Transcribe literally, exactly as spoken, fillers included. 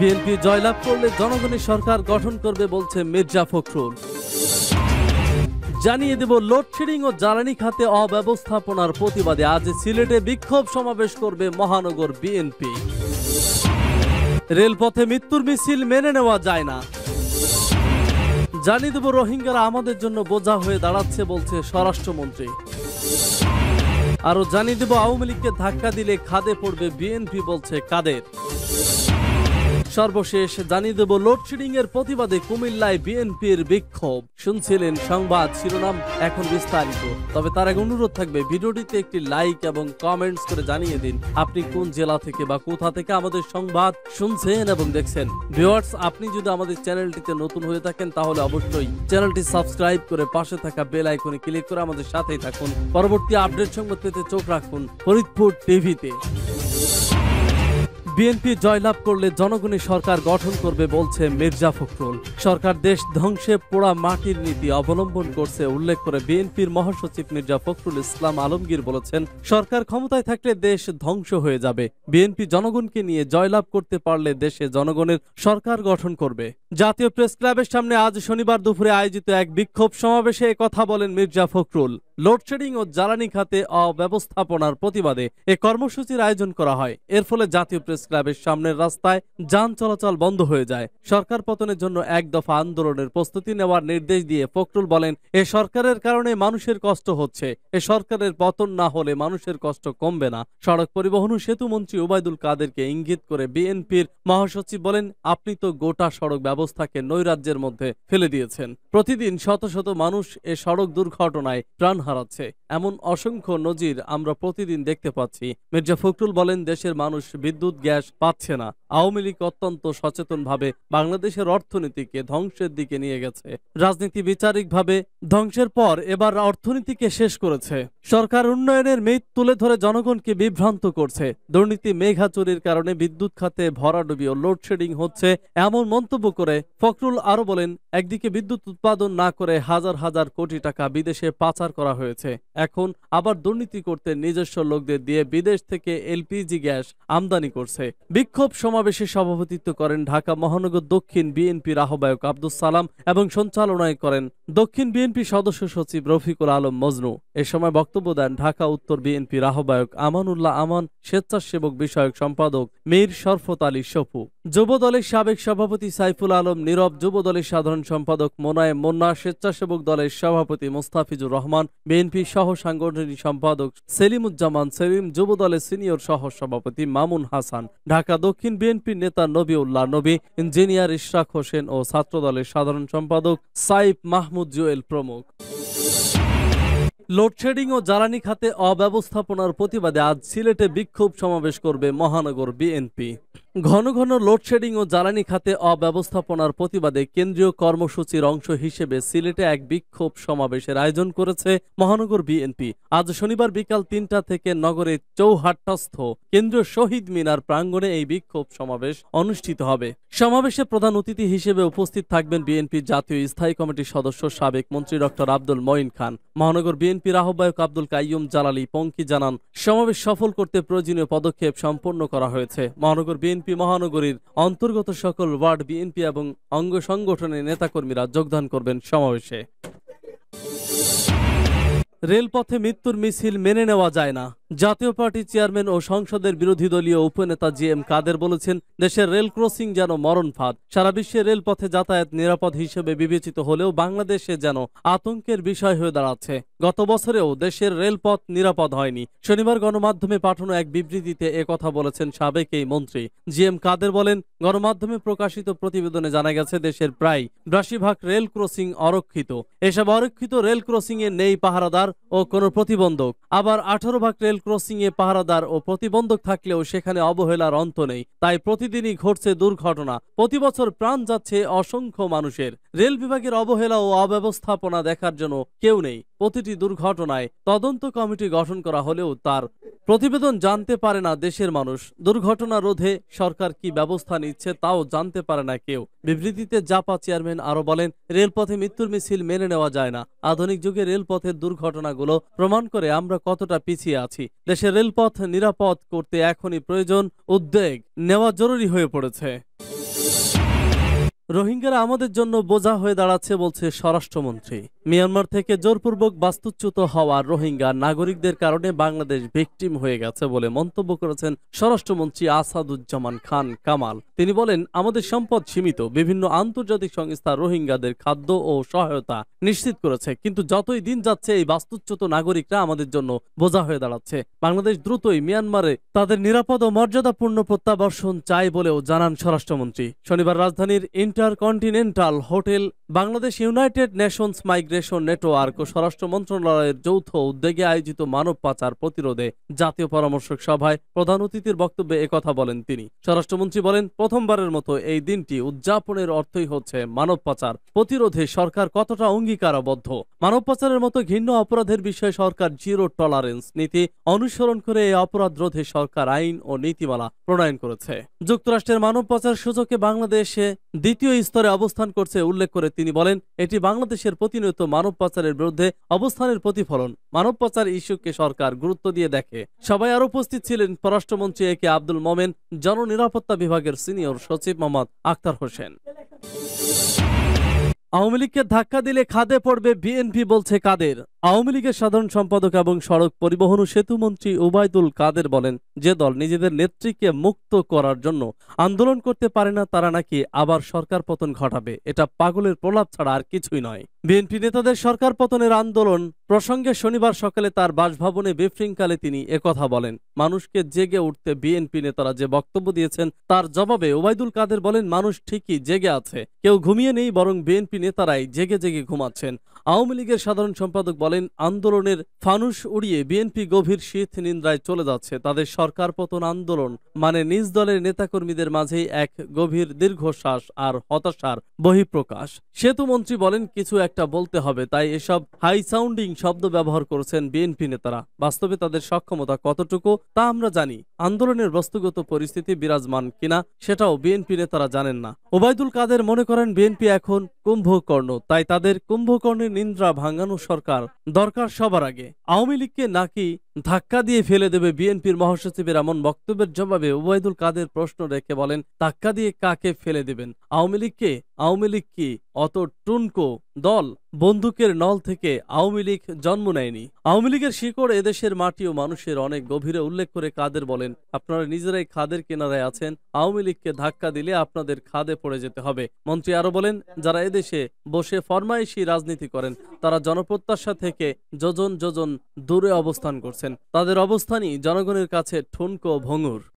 BNP জয়লাভ করলে জনগণের সরকার গঠন করবে বলছে মির্জা ফখরুল। জানিয়ে দেব, লোডশেডিং ও জ্বালানি খাতে অব্যবস্থাপনার প্রতিবাদে আজ সিলেটে বিক্ষোভ সমাবেশ করবে মহানগর বিএনপি। রেলপথে মৃত্যুর মিছিল মেনে নেওয়া যায় না। জানিয়ে দেব, রোহিঙ্গারা আমাদের জন্য বোঝা হয়ে দাঁড়াচ্ছে বলছে স্বরাষ্ট্রমন্ত্রী। আরো জানিয়ে দেব, আওয়ামী লীগকে ধাক্কা দিলে খাদে পড়বে বিএনপি বলছে কাদের। সর্বশেষ জানিয়ে দেব, লোডশেডিং এর প্রতিবাদে কুমিল্লায় বিএনপির বিক্ষোভ। শুনছিলেন সংবাদ শিরোনাম, এখন বিস্তারিত। তবে তার আগে অনুরোধ থাকবে ভিডিওটিতে একটি লাইক এবং কমেন্টস করে জানিয়ে দিন আপনি কোন জেলা থেকে বা কোথা থেকে আমাদের সংবাদ শুনছেন এবং দেখছেন। ভিউয়ার্স, আপনি যদি আমাদের চ্যানেলটিতে নতুন হয়ে থাকেন তাহলে অবশ্যই চ্যানেলটি সাবস্ক্রাইব করে পাশে থাকা বেল আইকনে ক্লিক করে আমাদের সাথেই থাকুন। পরবর্তী আপডেট সংবাদ পেতে চোখ রাখুন ফরিদপুর টিভিতে। বিএনপি জয়লাভ করলে জনগণের সরকার গঠন করবে বলছে মির্জা ফখরুল। সরকার দেশ ধ্বংসে পোড়া মাটির নীতি অবলম্বন করছে উল্লেখ করে বিএনপির মহাসচিব মির্জা ফখরুল ইসলাম আলমগীর বলেছেন, সরকার ক্ষমতায় থাকলে দেশ ধ্বংস হয়ে যাবে। বিএনপি জনগণকে নিয়ে জয়লাভ করতে পারলে দেশে জনগণের সরকার গঠন করবে। জাতীয় প্রেস ক্লাবের সামনে আজ শনিবার দুপুরে আয়োজিত এক বিক্ষোভ সমাবেশে কথা বলেন মির্জা ফখরুল। লোডশেডিং ও জ্বালানি খাতে অব্যবস্থাপনার প্রতিবাদে এ কর্মসূচির আয়োজন করা হয়। এর ফলে জাতীয় প্রেস ক্লাবের সামনের রাস্তায় যান চলাচল বন্ধ হয়ে যায়। সরকার পতনের জন্য এক দফা আন্দোলনের প্রস্তুতি নেওয়ার নির্দেশ দিয়ে ফখরুল বলেন, এ সরকারের কারণে মানুষের কষ্ট হচ্ছে। এ সরকারের পতন না হলে মানুষের কষ্ট কমবে না। সড়ক পরিবহন ও সেতু মন্ত্রী ওবায়দুল কাদেরকে ইঙ্গিত করে বিএনপির মহাসচিব বলেন, আপনি তো গোটা সড়ক ব্যবস্থাকে নৈরাজ্যের মধ্যে ফেলে দিয়েছেন। প্রতিদিন শত শত মানুষ এ সড়ক দুর্ঘটনায় প্রাণ হারাচ্ছে। এমন অসংখ্য নজির আমরা প্রতিদিন দেখতে পাচ্ছি। মির্জা ফখরুল বলেন, দেশের মানুষ বিদ্যুৎ গ্যাস পাচ্ছে না। আওয়ামী লীগ অত্যন্ত সচেতনভাবে বাংলাদেশের অর্থনীতিকে ধ্বংসের দিকে নিয়ে গেছে। রাজনীতি বিচারিকভাবে ধ্বংসের পর এবার অর্থনীতিকে শেষ করেছে। সরকার উন্নয়নের মেদ তুলে ধরে জনগণকে বিভ্রান্ত করছে। দুর্নীতি মেঘা চুরির কারণে বিদ্যুৎ খাতে ভরাডুবি ও লোডশেডিং হচ্ছে এমন মন্তব্য করে ফখরুল আরো বলেন, একদিকে বিদ্যুৎ উৎপাদন না করে হাজার হাজার কোটি টাকা বিদেশে পাচার করা হয়েছে। এখন আবার দুর্নীতি করতে নিজস্ব লোকদের দিয়ে বিদেশ থেকে এলপিজি গ্যাস আমদানি করছে। বিক্ষোভ সমাবেশে সভাপতিত্ব করেন ঢাকা মহানগর দক্ষিণ বিএনপির আহ্বায়ক আব্দুস সালাম এবং সঞ্চালনায় করেন দক্ষিণ বিএনপি সদস্য সচিব রফিকুল আলম মজনু। এ সময় বক্তব্য দেন ঢাকা উত্তর বিএনপির আহ্বায়ক আমানুল্লাহ আমান, স্বেচ্ছাসেবক বিষয়ক সম্পাদক মীর শরফত আলী সপু, যুবদলের সাবেক সভাপতি সাইফুল আলম নীরব, যুবদলের সাধারণ সম্পাদক মোনায়েম মোন্না, স্বেচ্ছাসেবক দলের সভাপতি মোস্তাফিজুর রহমান, বিএনপি সহ সাংগঠনিক সম্পাদক সেলিমুজ্জামান সেলিম, যুবদলের সিনিয়র সহ সভাপতি মামুন হাসান, ঢাকা দক্ষিণ বিএনপির নেতা নবীউল্লাহ নবী, ইঞ্জিনিয়ার ইশরাক হোসেন ও ছাত্রদলের সাধারণ সম্পাদক সাইফ মাহমুদ জুয়েল প্রমুখ। লোডশেডিং ও জ্বালানি খাতে অব্যবস্থাপনার প্রতিবাদে আজ সিলেটে বিক্ষোভ সমাবেশ করবে মহানগর বিএনপি। ঘন ঘন লোডশেডিং ও জ্বালানি খাতে অব্যবস্থাপনার প্রতিবাদে কেন্দ্রীয় কর্মসূচির অংশ হিসেবে সিলেটে এক বিক্ষোভ সমাবেশের আয়োজন করেছে মহানগর বিএনপি। আজ শনিবার বিকাল তিনটা থেকে নগরের চৌহাট্টাস্থ কেন্দ্রীয় শহীদ মিনার প্রাঙ্গণে এই বিক্ষোভ সমাবেশ অনুষ্ঠিত হবে। সমাবেশে প্রধান অতিথি হিসেবে উপস্থিত থাকবেন বিএনপির জাতীয় স্থায়ী কমিটির সদস্য সাবেক মন্ত্রী ডক্টর আব্দুল মঈন খান। মহানগর বিএনপির আহ্বায়ক আব্দুল কাইয়ুম জালালী পঙ্কি জানান, সমাবেশ সফল করতে প্রয়োজনীয় পদক্ষেপ সম্পন্ন করা হয়েছে। মহানগর বিএনপি মহানগরীর অন্তর্গত সকল ওয়ার্ড বিএনপি এবং অঙ্গ সংগঠনের নেতাকর্মীরা যোগদান করবেন সমাবেশে। রেলপথে মৃত্যুর মিছিল মেনে নেওয়া যায় না। জাতীয় পার্টির চেয়ারম্যান ও সংসদের বিরোধী দলীয় উপনেতা জি এম কাদের বলেছেন, দেশের রেল ক্রসিং যেন মরণ ফাঁদ। সারা বিশ্বে রেলপথে যাতায়াত নিরাপদ হিসেবে বিবেচিত হলেও বাংলাদেশে যেন আতঙ্কের বিষয় হয়ে দাঁড়াচ্ছে। গত বছরেও দেশের রেলপথ নিরাপদ হয়নি। শনিবার গণমাধ্যমে পাঠানো এক বিবৃতিতে একথা বলেছেন সাবেক এই মন্ত্রী। জি এম কাদের বলেন, গণমাধ্যমে প্রকাশিত প্রতিবেদনে জানা গেছে দেশের প্রায় বিরাশি ভাগ রেল ক্রসিং অরক্ষিত। এসব অরক্ষিত রেল ক্রসিং এ নেই পাহারাদার ও কোনো প্রতিবন্ধক। আবার আঠারো ভাগ রেল ক্রসিং এ পাহারাদার ও প্রতিবন্ধক থাকলেও সেখানে অবহেলার অন্ত নেই। তাই প্রতিদিনই ঘটছে দুর্ঘটনা। প্রতি বছর প্রাণ যাচ্ছে অসংখ্য মানুষের। রেল বিভাগের অবহেলা ও অব্যবস্থাপনা দেখার জন্য কেউ নেই। প্রতিটি দুর্ঘটনায় তদন্ত কমিটি গঠন করা হলেও তার প্রতিবেদন জানতে পারে না দেশের মানুষ। দুর্ঘটনা রোধে সরকার কি ব্যবস্থা নিচ্ছে তাও জানতে পারে না কেউ। বিবৃতিতে জাপা চেয়ারম্যান আরো বলেন, রেলপথে মৃত্যুর মিছিল মেনে নেওয়া যায় না। আধুনিক যুগে রেলপথের দুর্ঘটনাগুলো প্রমাণ করে আমরা কতটা পিছিয়ে আছি। দেশের রেলপথ নিরাপদ করতে এখনই প্রয়োজন উদ্যোগ নেওয়া জরুরি হয়ে পড়েছে। রোহিঙ্গারা আমাদের জন্য বোঝা হয়ে দাঁড়াচ্ছে বলছে স্বরাষ্ট্রমন্ত্রী। মিয়ানমার থেকে জোরপূর্বক বাস্তুচ্যুত হওয়া রোহিঙ্গা নাগরিকদের কারণে বাংলাদেশ ভিকটিম হয়ে গেছে বলে মন্তব্য করেছেন স্বরাষ্ট্রমন্ত্রী আসাদুজ্জামান খান কামাল। তিনি বলেন, আমাদের সম্পদ সীমিত, বিভিন্ন আন্তর্জাতিক সংস্থা রোহিঙ্গাদের খাদ্য ও সহায়তা নিশ্চিত করেছে, কিন্তু যতই দিন যাচ্ছে এই বাস্তুচ্যুত নাগরিকরা আমাদের জন্য বোঝা হয়ে দাঁড়াচ্ছে। বাংলাদেশ দ্রুতই মিয়ানমারে তাদের নিরাপদ ও মর্যাদাপূর্ণ প্রত্যাবর্ষণ চায় বলেও জানান স্বরাষ্ট্রমন্ত্রী। শনিবার রাজধানীর InterContinental hotel Bangladesh United Nations migration network ও স্বরাষ্ট্র মন্ত্রণালয়ের যৌথ উদ্যোগে আয়োজিত মানব পাচার প্রতিরোধে জাতীয় পরামর্শক সভায় প্রধান অতিথির বক্তব্যে একথা বলেন তিনি। স্বরাষ্ট্রমন্ত্রী বলেন, প্রথমবারের মতো এই দিনটি উদযাপনের অর্থই হচ্ছে মানব পাচার প্রতিরোধে সরকার কতটা অঙ্গীকারবদ্ধ। মানব পাচারের মতো ঘৃণ্য অপরাধের বিষয়ে সরকার জিরো টলারেন্স নীতি অনুসরণ করে এই অপরাধ রোধে সরকার আইন ও নীতিমালা প্রণয়ন করেছে। যুক্তরাষ্ট্রের মানব পাচার সূচকে বাংলাদেশে দ্বিতীয় স্তরে অবস্থান করছে উল্লেখ করে তিনি বলেন, এটি বাংলাদেশের প্রতিনিয়ত মানব পাচারের বিরুদ্ধে অবস্থানের প্রতিফলন। মানব পাচার ইস্যুকে সরকার গুরুত্ব দিয়ে দেখে। সবাই আরো উপস্থিত ছিলেন পররাষ্ট্রমন্ত্রী এ কে আব্দুল মোমেন, জননিরাপত্তা বিভাগের সিনিয়র সচিব মোহাম্মদ আখতার হোসেন। আওয়ামী লীগকে ধাক্কা দিলে খাদে পড়বে বিএনপি বলছে কাদের। আওয়ামী লীগের সাধারণ সম্পাদক এবং সড়ক পরিবহন ও সেতু মন্ত্রী ওবায়দুল কাদের বলেন, যে দল নিজেদের নেত্রীকে মুক্ত করার জন্য আন্দোলন করতে পারে না তারা নাকি আবার সরকার পতন ঘটাবে। এটা পাগলের প্রলাপ ছাড়া আর কিছুই নয়। বিএনপি নেতাদের সরকার পতনের আন্দোলন প্রসঙ্গে শনিবার সকালে তার বাসভবনে ব্রিফিংকালে তিনি একথা বলেন। মানুষকে জেগে উঠতে বিএনপি নেতারা যে বক্তব্য দিয়েছেন তার জবাবে ওবায়দুল কাদের বলেন, মানুষ ঠিকই জেগে আছে, কেউ ঘুমিয়ে নেই, বরং বিএনপি নেতারাই জেগে জেগে ঘুমাচ্ছেন। আওয়ামী লীগের সাধারণ সম্পাদক বলেন, আন্দোলনের ফানুস উড়িয়ে বিএনপি গভীর শীত নিদ্রায় চলে যাচ্ছে। তাদের সরকার পতন আন্দোলন মানে নিজ দলের নেতাকর্মীদের মাঝেই এক গভীর দীর্ঘশ্বাস আর হতাশার বহিঃপ্রকাশ। সেতু মন্ত্রী বলেন, কিছু একটা বলতে হবে, তাই এসব হাই সাউন্ডিং শব্দ ব্যবহার করেছেন বিএনপি নেতারা। বাস্তবে তাদের সক্ষমতা কতটুকু তা আমরা জানি। আন্দোলনের বস্তুগত পরিস্থিতি বিরাজমান কিনা সেটাও বিএনপি নেতারা জানেন না। ওবায়দুল কাদের মনে করেন, বিএনপি এখন কুম্ভকর্ণ, তাই তাদের কুম্ভকর্ণের নিদ্রা ভাঙানো সরকার দরকার সবার আগে। আওয়ামী লীগকে নাকি ধাক্কা দিয়ে ফেলে দেবে বিএনপির মহাসচিবের এমন বক্তব্যের জবাবে ওবায়দুল কাদের প্রশ্ন রেখে বলেন, ধাক্কা দিয়ে কাকে ফেলে দেবেন? আওয়ামী লীগকে? আওয়ামী লীগ কি অত টুনকো দল? বন্দুকের নল থেকে আওয়ামী লীগ জন্ম নেয়নি। আওয়ামী লীগের শিকড় এদেশের মাটি ও মানুষের অনেক গভীরে। উল্লেখ করে কাদের বলেন, আপনারা নিজেরাই খাদের কিনারায় আছেন, আওয়ামী লীগকে ধাক্কা দিলে আপনাদের খাদে পড়ে যেতে হবে। মন্ত্রী আরো বলেন, যারা এদেশে বসে ফরমাইশি রাজনীতি করেন তারা জনপ্রত্যাশা থেকে যোজন যোজন দূরে অবস্থান করছেন। তাদের অবস্থানই জনগণের কাছে ঠুনকো ভঙ্গুর।